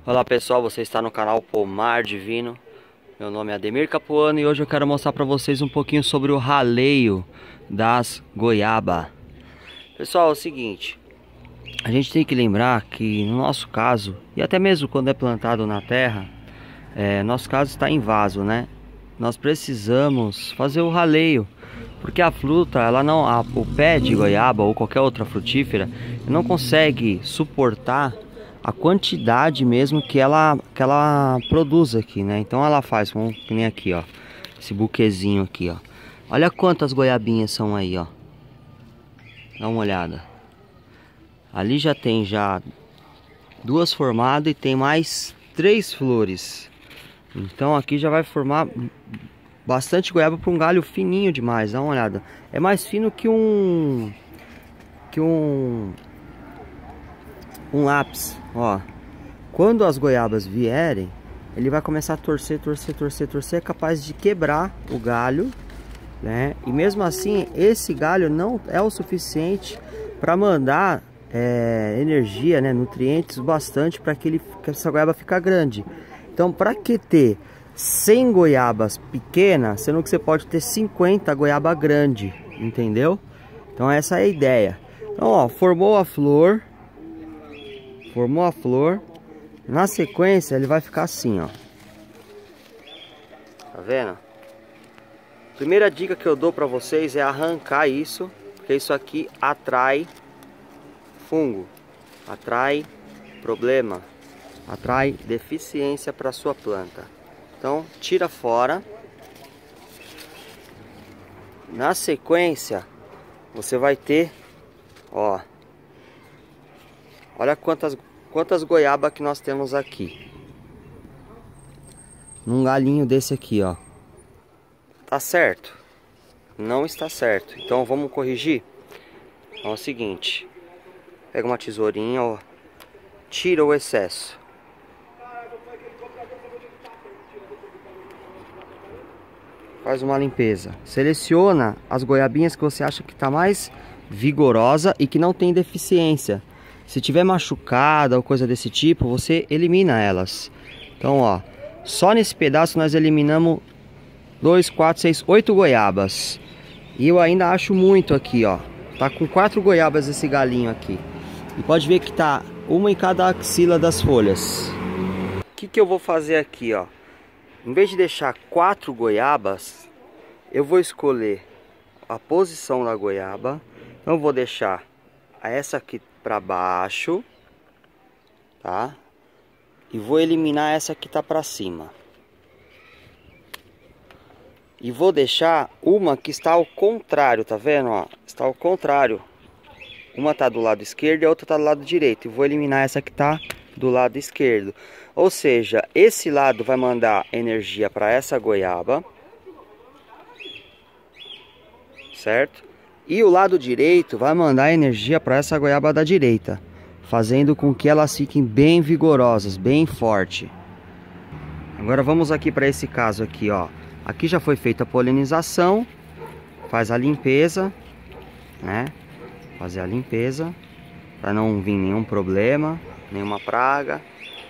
Olá pessoal, você está no canal Pomar Divino. Meu nome é Ademir Capuano e hoje eu quero mostrar para vocês um pouquinho sobre o raleio das goiaba. Pessoal, é o seguinte, a gente tem que lembrar que no nosso caso, e até mesmo quando é plantado na terra, nosso caso está em vaso, né? Nós precisamos fazer o raleio, porque a fruta, o pé de goiaba ou qualquer outra frutífera não consegue suportar a quantidade mesmo que ela produz aqui, né? Então ela faz, que nem aqui, ó, esse buquezinho aqui, ó. Olha quantas goiabinhas são aí, ó. Dá uma olhada. Ali já tem duas formadas e tem mais 3 flores. Então aqui já vai formar bastante goiaba para um galho fininho demais. Dá uma olhada. É mais fino que um lápis, ó. Quando as goiabas vierem, ele vai começar a torcer, é capaz de quebrar o galho, né? E mesmo assim, esse galho não é o suficiente para mandar energia, né? Nutrientes bastante para que essa goiaba ficar grande. Então, para que ter 100 goiabas pequenas, sendo que você pode ter 50 goiaba grande, entendeu? Então essa é a ideia. Então, ó, formou a flor. Na sequência ele vai ficar assim, ó. Tá vendo? Primeira dica que eu dou pra vocês é arrancar isso, porque isso aqui atrai fungo, atrai problema, atrai deficiência para sua planta. Então tira fora. Na sequência você vai ter, ó, olha quantas goiaba que nós temos aqui. Num galinho desse aqui, ó. Tá certo? Não está certo. Então vamos corrigir. Então é o seguinte. Pega uma tesourinha, ó. Tira o excesso. Faz uma limpeza. Seleciona as goiabinhas que você acha que tá mais vigorosa e que não tem deficiência. Se tiver machucada ou coisa desse tipo, você elimina elas. Então, ó, só nesse pedaço nós eliminamos 2, 4, 6, 8 goiabas. E eu ainda acho muito aqui, ó. Tá com 4 goiabas esse galinho aqui. E pode ver que tá uma em cada axila das folhas. O que eu vou fazer aqui, ó? Em vez de deixar 4 goiabas, eu vou escolher a posição da goiaba. Então eu vou deixar essa aqui para baixo, tá? E vou eliminar essa que tá para cima. E vou deixar uma que está ao contrário, tá vendo, ó? Está ao contrário. Uma tá do lado esquerdo e a outra tá do lado direito. E vou eliminar essa que tá do lado esquerdo. Ou seja, esse lado vai mandar energia para essa goiaba, certo? E o lado direito vai mandar energia para essa goiaba da direita, fazendo com que elas fiquem bem vigorosas, bem forte. Agora vamos aqui para esse caso aqui, ó. Aqui já foi feita a polinização. Faz a limpeza, né? Fazer a limpeza para não vir nenhum problema, nenhuma praga.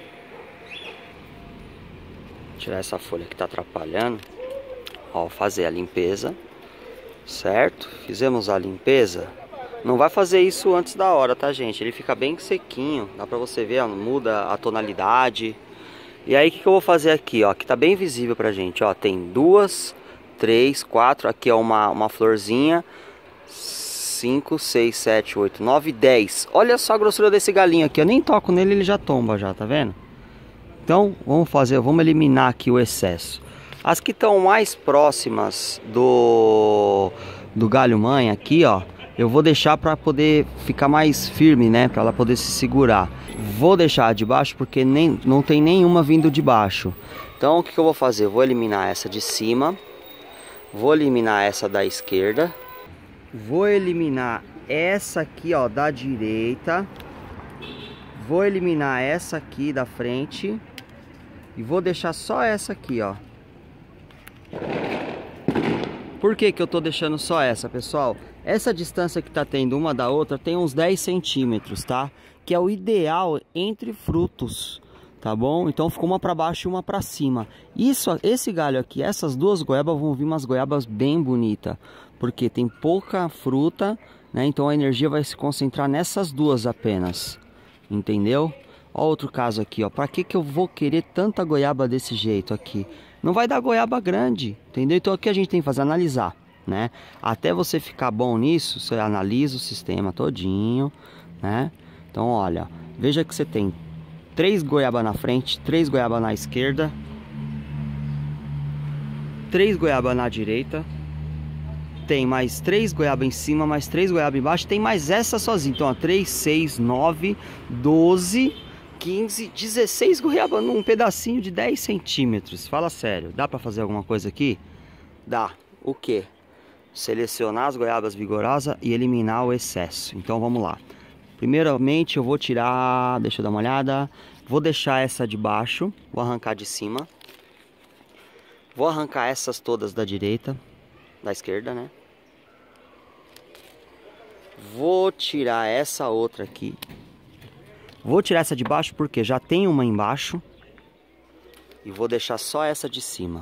Tirar essa folha que está atrapalhando. Ó, fazer a limpeza. Certo? Fizemos a limpeza. Não vai fazer isso antes da hora, tá, gente? Ele fica bem sequinho. Dá pra você ver, ó, muda a tonalidade. E aí, o que eu vou fazer aqui, ó? Que tá bem visível pra gente, ó. Tem 2, 3, 4. Aqui, ó, uma florzinha. 5, 6, 7, 8, 9, 10. Olha só a grossura desse galinho aqui. Eu nem toco nele, ele já tomba, já, tá vendo? Então, vamos eliminar aqui o excesso. As que estão mais próximas do galho mãe aqui, ó, eu vou deixar para poder ficar mais firme, né, para ela poder se segurar. Vou deixar de baixo porque não tem nenhuma vindo de baixo. Então o que eu vou fazer? Eu vou eliminar essa de cima, vou eliminar essa da esquerda, vou eliminar essa aqui, ó, da direita, vou eliminar essa aqui da frente e vou deixar só essa aqui, ó. Por que eu tô deixando só essa, pessoal? Essa distância que tá tendo uma da outra tem uns 10 centímetros, tá? Que é o ideal entre frutos. Tá bom? Então ficou uma para baixo e uma para cima. Esse galho aqui, essas duas goiabas vão vir umas goiabas bem bonitas, porque tem pouca fruta, né? Então a energia vai se concentrar nessas duas apenas. Entendeu? Ó, outro caso aqui, ó. Para que eu vou querer tanta goiaba desse jeito aqui? Não vai dar goiaba grande, entendeu? Então o que a gente tem que fazer? Analisar, né? Até você ficar bom nisso, você analisa o sistema todinho, né? Então olha, veja que você tem 3 goiabas na frente, 3 goiabas na esquerda, 3 goiabas na direita, tem mais 3 goiabas em cima, mais 3 goiabas embaixo, tem mais essa sozinha. Então ó, 3, 6, 9, 12, 15, 16 goiabas num pedacinho de 10 centímetros. Fala sério, dá pra fazer alguma coisa aqui? Dá. O que? Selecionar as goiabas vigorosas e eliminar o excesso. Então vamos lá. Primeiramente eu vou tirar, deixa eu dar uma olhada. Vou deixar essa de baixo, vou arrancar de cima. Vou arrancar essas todas da direita, da esquerda, né? Vou tirar essa outra aqui. Vou tirar essa de baixo porque já tem uma embaixo. E vou deixar só essa de cima.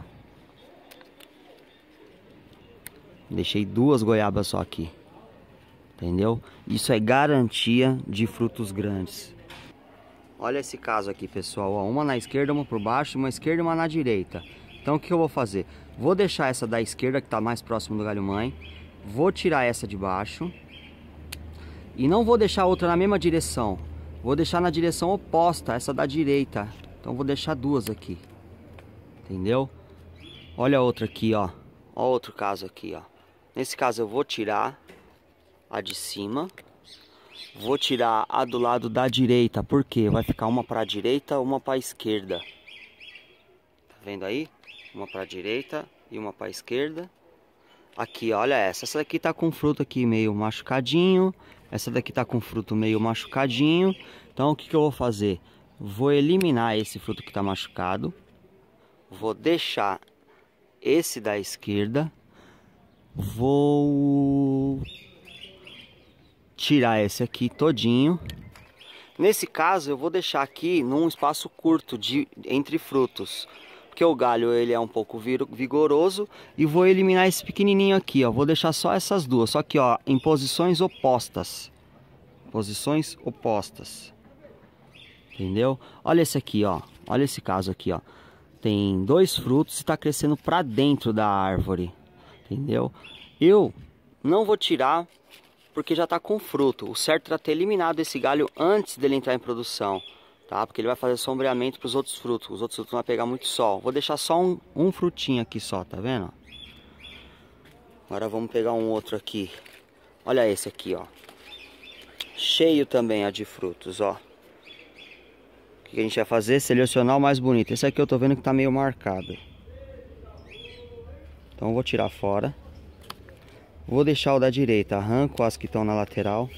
Deixei 2 goiabas só aqui. Entendeu? Isso é garantia de frutos grandes. Olha esse caso aqui, pessoal. Ó, uma na esquerda, uma por baixo, uma esquerda e uma na direita. Então o que eu vou fazer? Vou deixar essa da esquerda, que está mais próximo do galho mãe. Vou tirar essa de baixo. E não vou deixar outra na mesma direção. Vou deixar na direção oposta, essa da direita. Então vou deixar 2 aqui. Entendeu? Olha a outra aqui, ó. Olha outro caso aqui, ó. Nesse caso eu vou tirar a de cima. Vou tirar a do lado da direita, porque vai ficar uma para a direita, uma para a esquerda. Tá vendo aí? Uma para a direita e uma para a esquerda. Aqui, olha essa. Essa daqui tá com fruto aqui meio machucadinho. Essa daqui tá com fruto meio machucadinho. Então o que eu vou fazer? Vou eliminar esse fruto que tá machucado. Vou deixar esse da esquerda. Vou tirar esse aqui todinho. Nesse caso eu vou deixar aqui num espaço curto entre frutos, porque o galho ele é um pouco vigoroso. E vou eliminar esse pequenininho aqui, ó. Vou deixar só essas duas, só que ó, em posições opostas. Posições opostas. Entendeu? Olha esse aqui, ó. Olha esse caso aqui, ó. Tem 2 frutos e está crescendo para dentro da árvore. Entendeu? Eu não vou tirar porque já está com fruto. O certo era ter eliminado esse galho antes dele entrar em produção, tá? Porque ele vai fazer sombreamento para os outros frutos. Os outros frutos vão pegar muito sol. Vou deixar só um frutinho aqui só, tá vendo? Agora vamos pegar um outro aqui. Olha esse aqui, ó. Cheio também, ó, de frutos, ó. O que a gente vai fazer? Selecionar o mais bonito. Esse aqui eu tô vendo que tá meio marcado. Então eu vou tirar fora. Vou deixar o da direita. Arranco as que estão na lateral.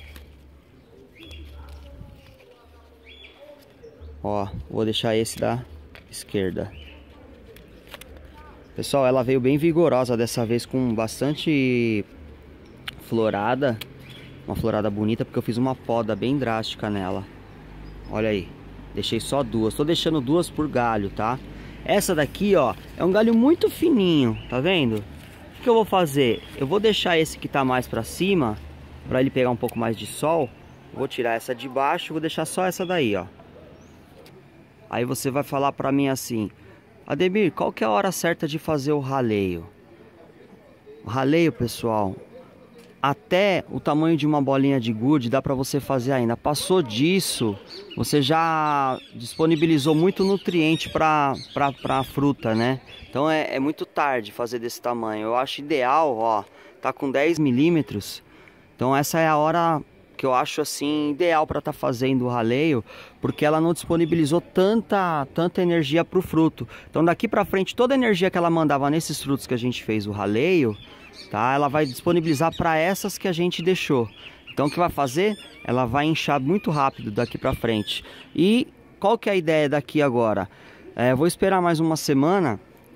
Ó, vou deixar esse da esquerda. Pessoal, ela veio bem vigorosa dessa vez, com bastante florada. Uma florada bonita, porque eu fiz uma poda bem drástica nela. Olha aí. Deixei só 2. Tô deixando 2 por galho, tá? Essa daqui, ó, é um galho muito fininho, tá vendo? O que eu vou fazer? Eu vou deixar esse que tá mais pra cima, pra ele pegar um pouco mais de sol. Vou tirar essa de baixo, vou deixar só essa daí, ó. Aí você vai falar pra mim assim: Ademir, qual que é a hora certa de fazer o raleio? O raleio, pessoal, até o tamanho de uma bolinha de gude dá pra você fazer ainda. Passou disso, você já disponibilizou muito nutriente pra fruta, né? Então é muito tarde fazer desse tamanho. Eu acho ideal, ó, tá com 10 milímetros. Então essa é a hora que eu acho assim ideal para estar fazendo o raleio, porque ela não disponibilizou tanta energia para o fruto. Então daqui para frente toda a energia que ela mandava nesses frutos que a gente fez o raleio, tá? Ela vai disponibilizar para essas que a gente deixou. Então o que vai fazer? Ela vai inchar muito rápido daqui para frente. E qual que é a ideia daqui agora? Vou esperar mais uma semana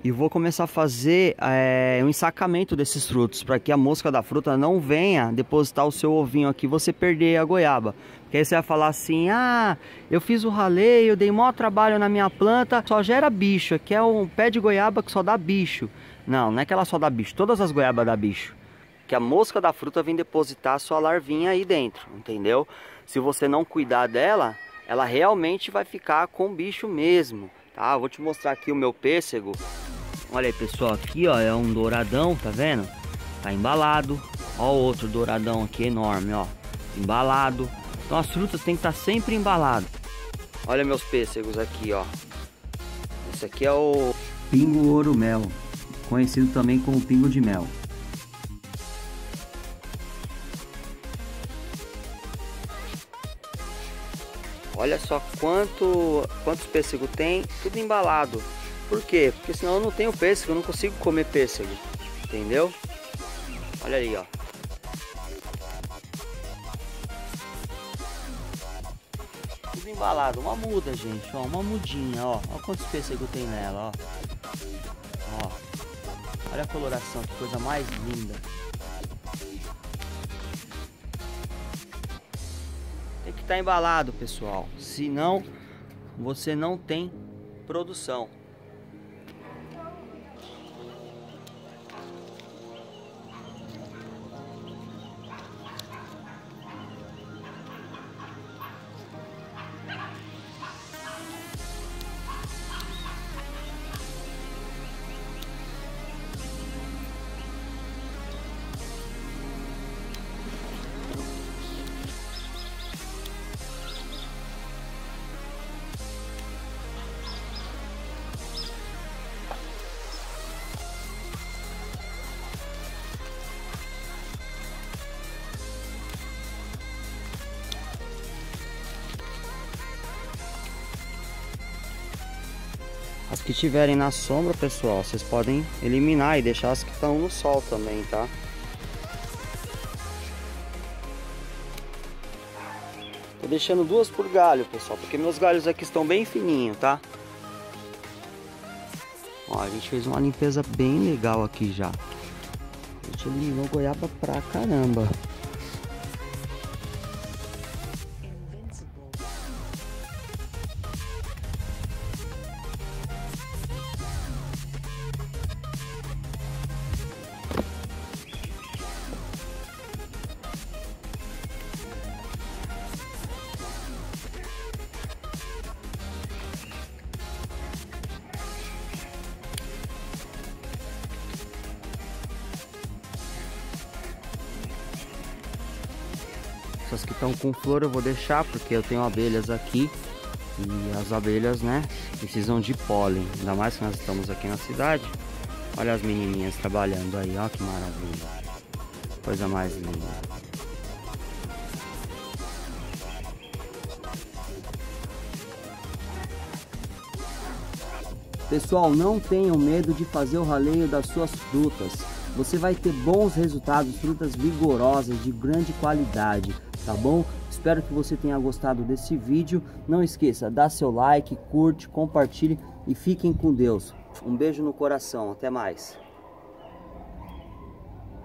e vou começar a fazer um ensacamento desses frutos, para que a mosca da fruta não venha depositar o seu ovinho aqui e você perder a goiaba. Porque aí você vai falar assim: ah, eu fiz o raleio, dei maior trabalho na minha planta, só gera bicho, aqui é um pé de goiaba que só dá bicho. Não, não é que ela só dá bicho, todas as goiabas dá bicho. Que a mosca da fruta vem depositar a sua larvinha aí dentro, entendeu? Se você não cuidar dela, ela realmente vai ficar com bicho mesmo, tá? Vou te mostrar aqui o meu pêssego. Olha aí, pessoal, aqui ó, é um douradão, tá vendo? Tá embalado. Ó o outro douradão aqui enorme, ó, embalado. Então as frutas tem que estar sempre embalado. Olha meus pêssegos aqui, ó. Esse aqui é o pingo ouro mel, conhecido também como pingo de mel. Olha só quantos pêssegos tem, tudo embalado. Por quê? Porque senão eu não tenho pêssego, eu não consigo comer pêssego, entendeu? Olha aí, ó. Tudo embalado, uma muda, gente, ó, uma mudinha, ó. Olha quantos pêssegos tem nela, ó. Ó. Olha a coloração, que coisa mais linda. Tem que estar embalado, pessoal, senão você não tem produção. As que estiverem na sombra, pessoal, vocês podem eliminar e deixar as que estão no sol também, tá? Tô deixando 2 por galho, pessoal, porque meus galhos aqui estão bem fininhos, tá? Ó, a gente fez uma limpeza bem legal aqui já. A gente eliminou goiaba pra caramba. Essas que estão com flor eu vou deixar, porque eu tenho abelhas aqui e as abelhas, né, precisam de pólen, ainda mais que nós estamos aqui na cidade. Olha as menininhas trabalhando aí, ó, que maravilha, coisa mais linda. Pessoal, não tenham medo de fazer o raleio das suas frutas. Você vai ter bons resultados, frutas vigorosas, de grande qualidade, tá bom? Espero que você tenha gostado desse vídeo. Não esqueça, dá seu like, curte, compartilhe e fiquem com Deus. Um beijo no coração, até mais.